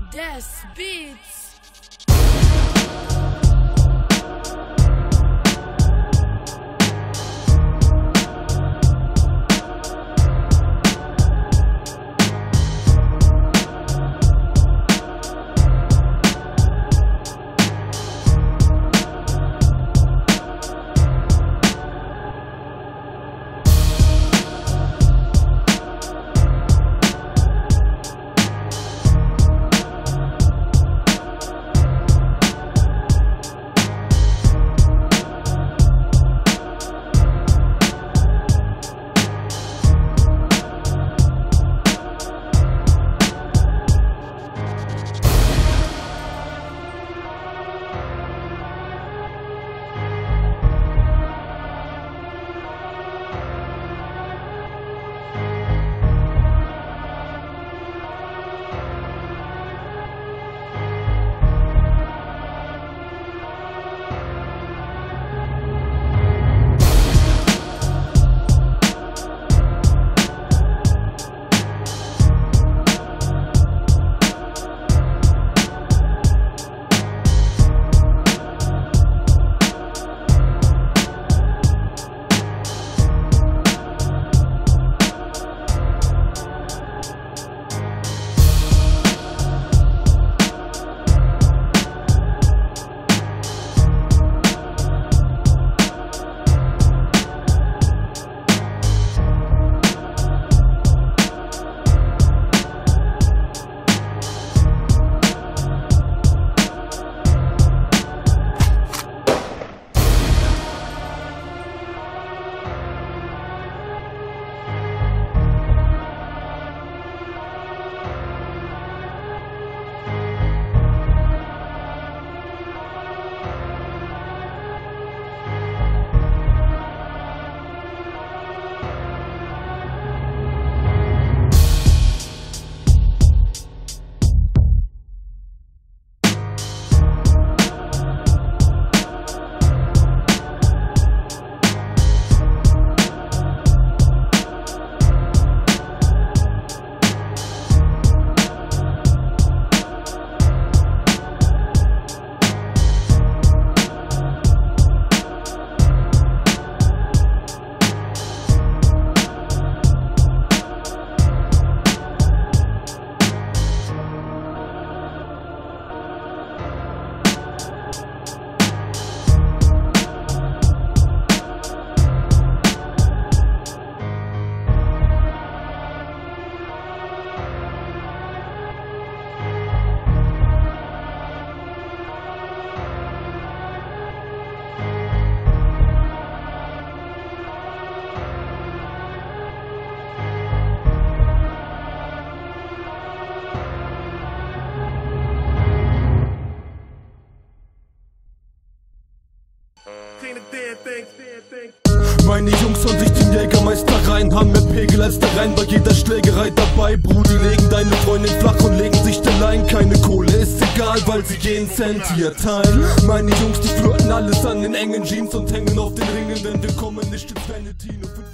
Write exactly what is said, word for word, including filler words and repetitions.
Des Beats. Meine Jungs von sich den Jägermeister rein, haben mehr Pegel als der Rhein, bei jeder Schlägerei dabei. Brudi, legen deine Freundin flach und legen sich den Lein. Keine Kohle, ist egal, weil sie jeden Cent hier teilen. Meine Jungs, die flirten alles an den engen Jeans und hängen auf den Ringen, denn wir kommen nicht ins Vanity.